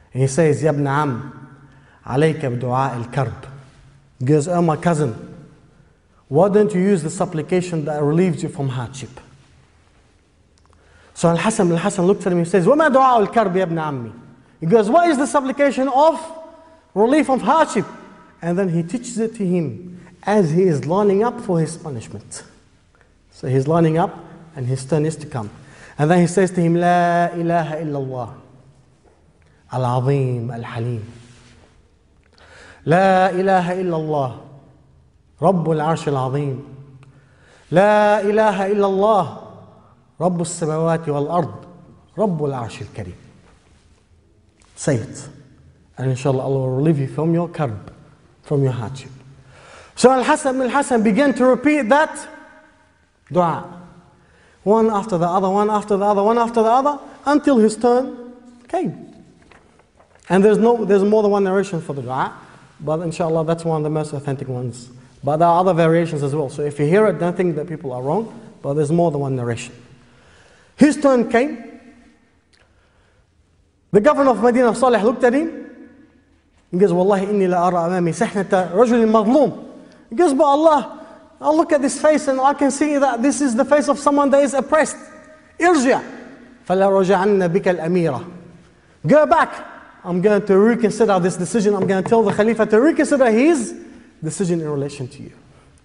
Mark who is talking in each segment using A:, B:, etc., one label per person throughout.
A: And he says, Ya ibn Am, alayka b'du'a al-karb. He goes, oh my cousin, why don't you use the supplication that relieves you from hardship? So Al-Hasan looked at him and says, وَمَا دُعَاءُ الْكَرْبِ يَا ابْنَ عَمِّي. He goes, what is the supplication of relief of hardship? And then he teaches it to him as he is lining up for his punishment. So he's lining up and his turn is to come. And then he says to him, لا إله إلا الله العظيم الحليم لا إله إلا الله رب العرش العظيم لا إله إلا الله رب السماوات والأرض رب العرش الكريم. Say it. And inshallah Allah will relieve you from your karb, from your hardship. So Al-Hasan began to repeat that dua. One after the other, one after the other, one after the other, until his turn came. And there's more than one narration for the dua, but inshallah that's one of the most authentic ones. But there are other variations as well. So if you hear it, don't think that people are wrong, but there's more than one narration. His turn came. The governor of Medina, Salih, looked at him. He goes, Wallahi inni la ara amami sahnata rajulin madlum. He goes, but Allah, I look at this face and I can see that this is the face of someone that is oppressed. Irja. فَلَا رَجَعَنَّ بِكَ الْأَمِيرَ. Go back. I'm going to reconsider this decision. I'm going to tell the Khalifa to reconsider his decision in relation to you.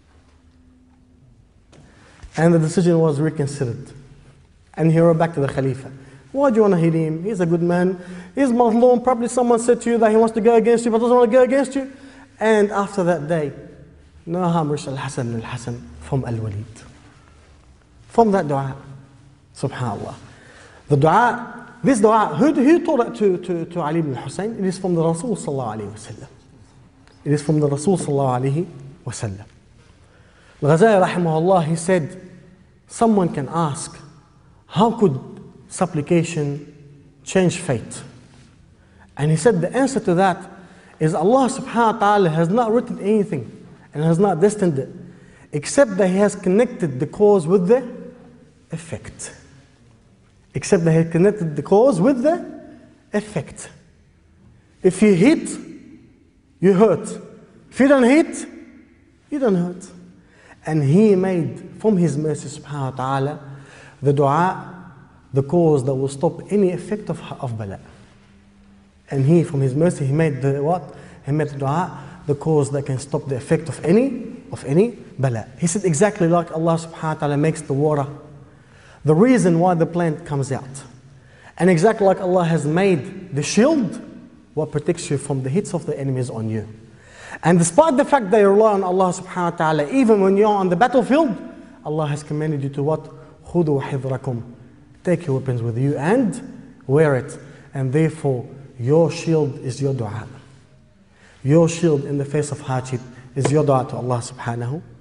A: And the decision was reconsidered. And he wrote back to the Khalifa. Why do you want to hit him? He's a good man. He's Mazloom. Probably someone said to you that he wants to go against you, but doesn't want to go against you. And after that day, no harm reached Al-Hasan from Al-Walid. From that dua. SubhanAllah. The dua, this dua, who taught it to Ali ibn Hussein? It is from the Rasul sallallahu alayhi wa sallam. It is from the Rasul sallallahu alayhi wa sallam. Al-Ghazali rahimahullah, he said, someone can ask, how could supplication change fate? And he said the answer to that is Allah subhanahu wa ta'ala has not written anything and has not destined it, except that He has connected the cause with the effect. Except that He has connected the cause with the effect. If you hit, you hurt. If you don't hit, you don't hurt. And He made from His mercy subhanahu wa ta'ala the dua the cause that will stop any effect of bala. And He from His mercy, He made the what? He made the dua the cause that can stop the effect of any bala. He said exactly like Allah subhanahu wa ta'ala makes the water the reason why the plant comes out. And exactly like Allah has made the shield what protects you from the hits of the enemies on you. And despite the fact that you rely on Allah subhanahu wa ta'ala, even when you're on the battlefield, Allah has commanded you to what? خُذُوا حِذْرَكُمْ. Take your weapons with you and wear it. And therefore, your shield is your dua. Your shield in the face of hardship is your dua to Allah subhanahu